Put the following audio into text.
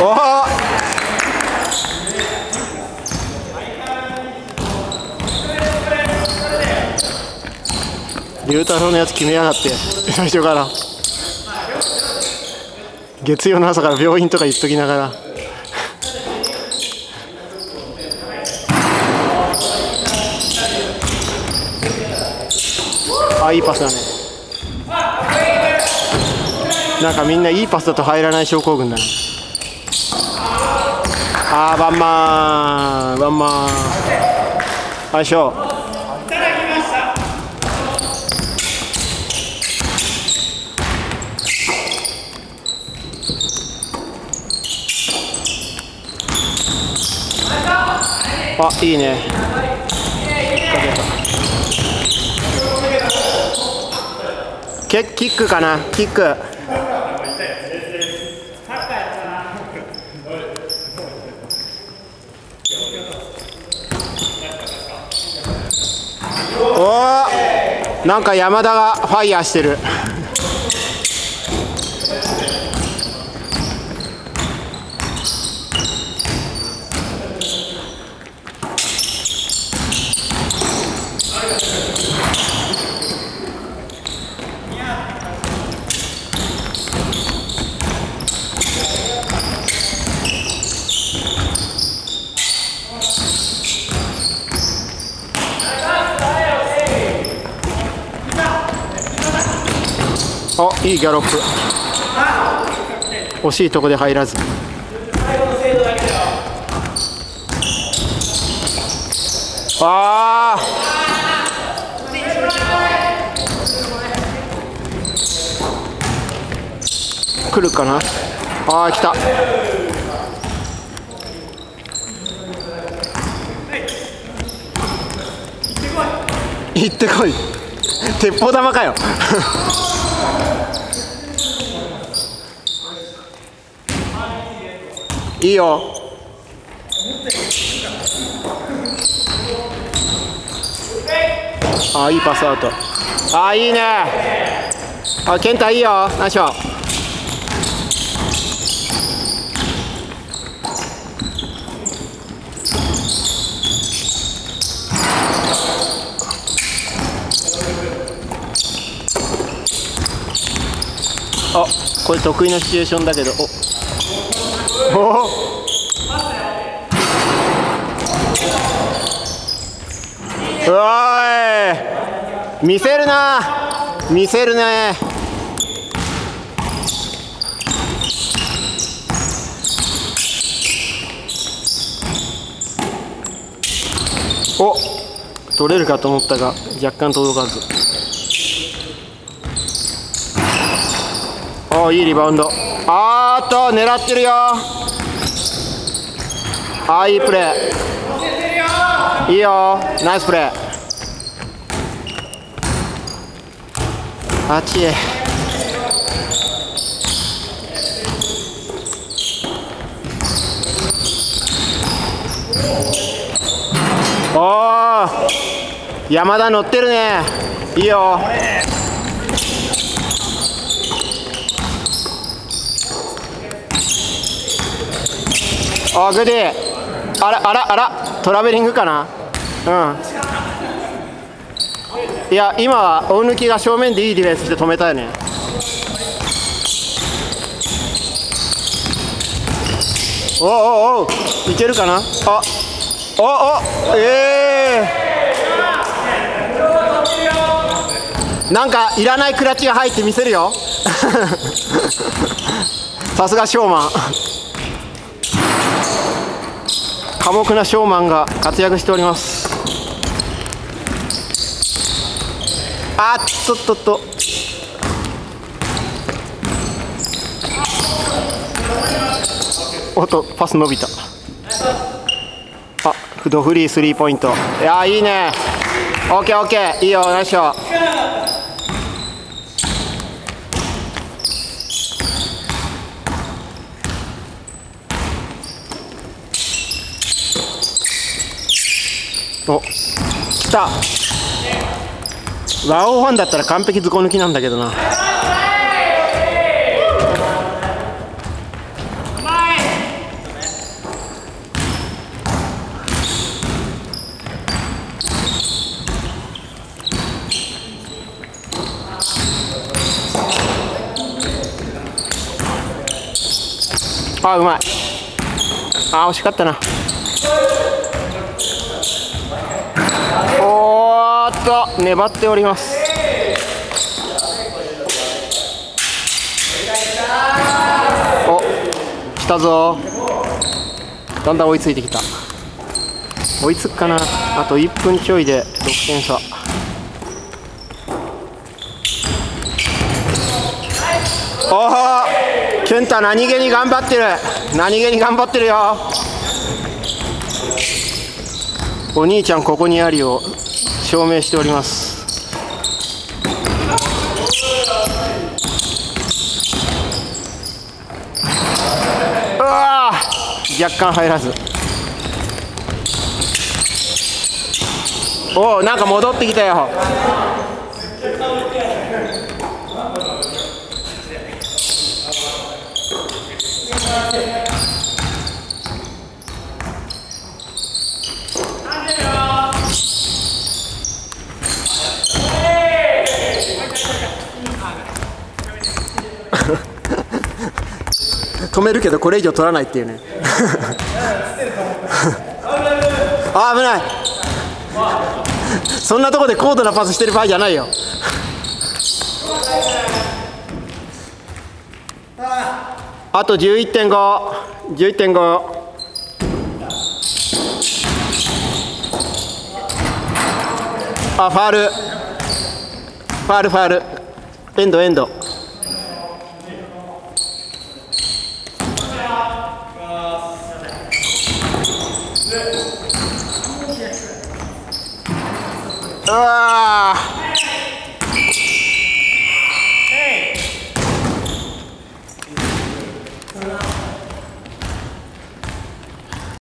おお、龍太郎のやつ決めやがって最初から。月曜の朝から病院とか言っときながら。あ、いいパスだね。なんかみんないいパスだと入らない症候群だな。あー、ワンマンワンマン、相性。あ、いいね。キックかな、キック。おお、なんか山田がファイヤーしてる。お、いいギャロップ。惜しいとこで入らず。ああ、来るかな。ああ、来た。行ってこい。鉄砲玉かよ。いいよ。あ、いいパスアウト。あ、いいね。あ、健太いいよ。ナイスショット。あ、これ得意なシチュエーションだけど、おお、うわーい、見せるな、見せるね。お、取れるかと思ったが若干届かず。お、いいリバウンド。あーっと、狙ってるよ。あー、いいプレー。いいよ、ナイスプレー。あっちへ。おー、山田乗ってるね。いいよ。あ、グディ。あらあらあら、トラベリングかな。うん。いや、今は大貫が正面でいいディフェンスして止めたよね。おおお、いけるかな。あ、おお、なんかいらないクラッチが入ってみせるよ。さすがショーマン。寡黙なショーマンが活躍しております。あっとっとっと。おっと、パス伸びた。あ、ドフリースリーポイント。いやー、いいね。オッケーオッケー、いいよ、ナイスショット。お、来た。ワオファンだったら完璧ずこ抜きなんだけどな。 あ、うまい。あ、惜しかったな。おーっと、粘っております。お、来たぞ。だんだん追いついてきた。追いつくかな。あと1分ちょいで6点差。おお、健太何気に頑張ってる。何気に頑張ってるよ。お兄ちゃんここにありを証明しております。うわー、若干入らず。おお、なんか戻ってきたよ。止めるけどこれ以上取らないっていうね。あ、危ない。そんなとこで高度なパスしてる場合じゃないよ。あと 11.5。あ、ファール。エンド。うわ